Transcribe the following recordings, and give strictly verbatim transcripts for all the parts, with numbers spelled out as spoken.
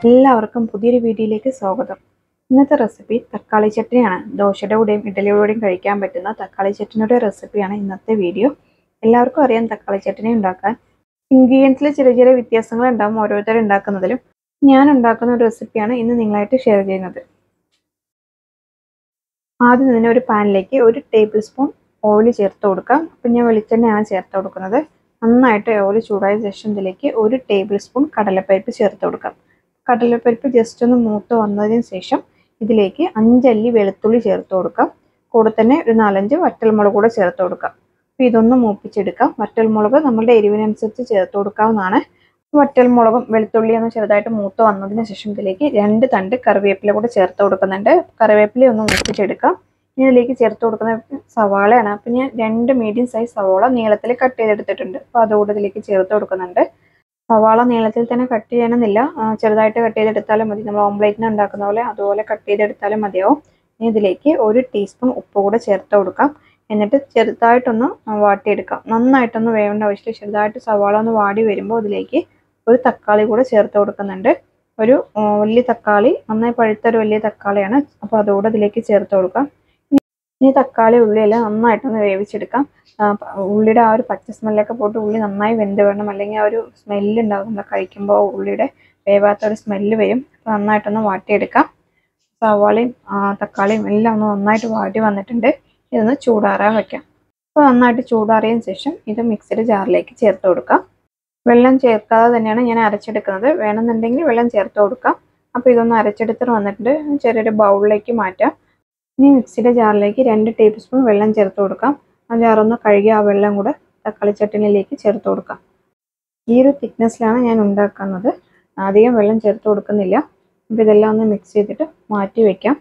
എല്ലാവർക്കും പുതിയൊരു വീഡിയോയിലേക്ക് സ്വാഗതം. ഇന്നത്തെ റെസിപ്പി തക്കാളി ചട്നിയാണ്. ദോശയുടെ കൂടെയും ഇഡ്ഡലിയുടെ കൂടെയും കഴിക്കാൻ പറ്റുന്ന തക്കാളി ചട്നിയുടെ റെസിപ്പിയാണ് ഇന്നത്തെ വീഡിയോ. എല്ലാവർക്കും അറിയാം തക്കാളി ചട്നി ഉണ്ടാക്കാൻ. ഇൻഗ്രീഡിയൻസിൽ ചെറിയ ചെറിയ വ്യത്യാസങ്ങൾ ഉണ്ടാവും ഓരോരുത്തർ ഉണ്ടാക്കുന്നതിലും. ഞാൻ ഉണ്ടാക്കുന്ന ഒരു റെസിപ്പിയാണ് ഇന്ന് നിങ്ങളായിട്ട് ഷെയർ ചെയ്യുന്നത്. ആദ്യം തന്നെ ഒരു പാനിലേക്ക് ഒരു ടേബിൾ സ്പൂൺ ഓയിൽ ചേർത്ത് കൊടുക്കാം. അപ്പം ഞാൻ വെളിച്ചെണ്ണയാണ് ചേർത്ത് കൊടുക്കുന്നത്. നന്നായിട്ട് ഓയിൽ ചൂടായ ശേഷം ഇതിലേക്ക് ഒരു ടേബിൾ സ്പൂൺ കടലപ്പരിപ്പ് ചേർത്ത് കൊടുക്കാം. കടലപ്പരിപ്പ് ജസ്റ്റ് ഒന്ന് മൂത്ത് വന്നതിന് ശേഷം ഇതിലേക്ക് അഞ്ചല്ലി വെളുത്തുള്ളി ചേർത്ത് കൊടുക്കാം. കൂടെ തന്നെ ഒരു നാലഞ്ച് വറ്റൽമുളക് കൂടെ ചേർത്ത് കൊടുക്കാം. അപ്പോൾ ഇതൊന്ന് മൂപ്പിച്ചെടുക്കാം. വറ്റൽമുളക് നമ്മുടെ എരിവിനനുസരിച്ച് ചേർത്ത് കൊടുക്കാവുന്നതാണ്. വറ്റൽമുളകും വെളുത്തുള്ളിയൊന്ന് ചെറുതായിട്ട് മൂത്ത് വന്നതിന് ശേഷം ഇതിലേക്ക് രണ്ട് തണ്ട് കറിവേപ്പില കൂടെ ചേർത്ത് കൊടുക്കുന്നുണ്ട്. കറിവേപ്പില ഒന്ന് മൂപ്പിച്ചെടുക്കാം. ഇനി ഇതിലേക്ക് ചേർത്ത് കൊടുക്കുന്ന സവാളയാണ്. അപ്പം ഞാൻ രണ്ട് മീഡിയം സൈസ് സവാള നീളത്തിൽ കട്ട് ചെയ്തെടുത്തിട്ടുണ്ട്. അപ്പോൾ അതുകൂടെ ഇതിലേക്ക് ചേർത്ത് കൊടുക്കുന്നുണ്ട്. സവാള നീളത്തിൽ തന്നെ കട്ട് ചെയ്യണമെന്നില്ല, ചെറുതായിട്ട് കട്ട് ചെയ്തെടുത്താലും മതി. നമ്മൾ ഓംലേറ്റിന് ഉണ്ടാക്കുന്ന പോലെ അതുപോലെ കട്ട് ചെയ്തെടുത്താലും മതിയാവും. ഇനി ഇതിലേക്ക് ഒരു ടീസ്പൂൺ ഉപ്പ് കൂടെ ചേർത്ത് കൊടുക്കാം. എന്നിട്ട് ചെറുതായിട്ടൊന്ന് വാട്ടിയെടുക്കാം. നന്നായിട്ടൊന്ന് വേവേണ്ട ആവശ്യമില്ല. ചെറുതായിട്ട് സവാള ഒന്ന് വാടി വരുമ്പോൾ ഇതിലേക്ക് ഒരു തക്കാളി കൂടെ ചേർത്ത് കൊടുക്കുന്നുണ്ട്. ഒരു വലിയ തക്കാളി, നന്നായി പഴുത്തൊരു വലിയ തക്കാളിയാണ്. അപ്പോൾ അതുകൂടെ ഇതിലേക്ക് ചേർത്ത് കൊടുക്കാം. ഇനി തക്കാളി ഉള്ളിയെല്ലാം നന്നായിട്ടൊന്ന് വേവിച്ചെടുക്കാം. ഉള്ളിയുടെ ആ ഒരു പച്ച സ്മെല്ലൊക്കെ പോയിട്ട് ഉള്ളി നന്നായി വെന്ത് വേണം, അല്ലെങ്കിൽ ആ ഒരു സ്മെല്ല് ഉണ്ടാകും. നമ്മൾ കഴിക്കുമ്പോൾ ഉള്ളിയുടെ വേവാത്ത ഒരു സ്മെല്ല് വരും. അപ്പോൾ നന്നായിട്ടൊന്ന് വാട്ടിയെടുക്കാം. സവാളയും തക്കാളിയും എല്ലാം ഒന്ന് നന്നായിട്ട് വാടി വന്നിട്ടുണ്ട്. ഇതൊന്ന് ചൂടാറാൻ വയ്ക്കാം. അപ്പോൾ നന്നായിട്ട് ചൂടാറിയതിന് ശേഷം ഇത് മിക്സിയുടെ ജാറിലേക്ക് ചേർത്ത് കൊടുക്കാം. വെള്ളം ചേർക്കാതെ തന്നെയാണ് ഞാൻ അരച്ചെടുക്കുന്നത്. വേണമെന്നുണ്ടെങ്കിൽ വെള്ളം ചേർത്ത് കൊടുക്കാം. അപ്പോൾ ഇതൊന്ന് അരച്ചെടുത്തിട്ട് വന്നിട്ടുണ്ട്. ചെറിയൊരു ബൗളിലേക്ക് മാറ്റാം. ഇനി മിക്സിയുടെ ജാറിലേക്ക് രണ്ട് ടേബിൾ സ്പൂൺ വെള്ളം ചേർത്ത് കൊടുക്കാം. ആ ജാറൊന്ന് കഴുകി ആ വെള്ളം കൂടെ തക്കാളി ചട്നിയിലേക്ക് ചേർത്ത് കൊടുക്കാം. ഈ ഒരു തിക്നെസ്സിലാണ് ഞാൻ ഉണ്ടാക്കുന്നത്. അധികം വെള്ളം ചേർത്ത് കൊടുക്കുന്നില്ല. അപ്പോൾ ഇതെല്ലാം ഒന്ന് മിക്സ് ചെയ്തിട്ട് മാറ്റി വയ്ക്കാം.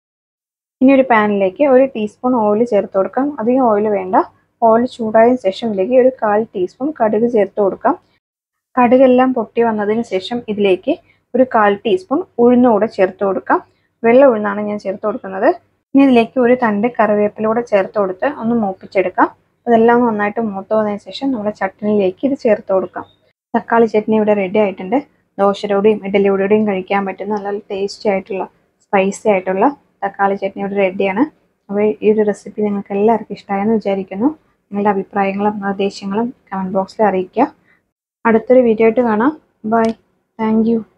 ഇനി ഒരു പാനിലേക്ക് ഒരു ടീസ്പൂൺ ഓയിൽ ചേർത്ത് കൊടുക്കാം. അധികം ഓയിൽ വേണ്ട. ഓയിൽ ചൂടായതിനു ശേഷം ഇതിലേക്ക് ഒരു കാൽ ടീസ്പൂൺ കടുക് ചേർത്ത് കൊടുക്കാം. കടുകെല്ലാം പൊട്ടി വന്നതിന് ശേഷം ഇതിലേക്ക് ഒരു കാൽ ടീസ്പൂൺ ഉഴുന്നുകൂടെ ചേർത്ത് കൊടുക്കാം. വെള്ള ഉഴുന്നാണ് ഞാൻ ചേർത്ത് കൊടുക്കുന്നത്. ഇനി ഇതിലേക്ക് ഒരു തണ്ട് കറിവേപ്പിലൂടെ ചേർത്ത് കൊടുത്ത് ഒന്ന് മൂപ്പിച്ചെടുക്കാം. അതെല്ലാം നന്നായിട്ട് മൂത്ത് വന്നതിന് ശേഷം നമ്മുടെ ചട്നിയിലേക്ക് ഇത് ചേർത്ത് കൊടുക്കാം. തക്കാളി ചട്നി ഇവിടെ റെഡി ആയിട്ടുണ്ട്. ദോശയോടെയും ഇഡ്ഡലിയോടെയും കഴിക്കാൻ പറ്റുന്ന നല്ല ടേസ്റ്റി ആയിട്ടുള്ള സ്പൈസി ആയിട്ടുള്ള തക്കാളി ചട്നി ഇവിടെ റെഡിയാണ്. അപ്പോൾ ഈ ഒരു റെസിപ്പി നിങ്ങൾക്ക് എല്ലാവർക്കും ഇഷ്ടമായെന്ന് വിചാരിക്കുന്നു. നിങ്ങളുടെ അഭിപ്രായങ്ങളും നിർദ്ദേശങ്ങളും കമൻറ്റ് ബോക്സിൽ അറിയിക്കുക. അടുത്തൊരു വീഡിയോ ആയിട്ട് കാണാം. ബൈ. Thank U.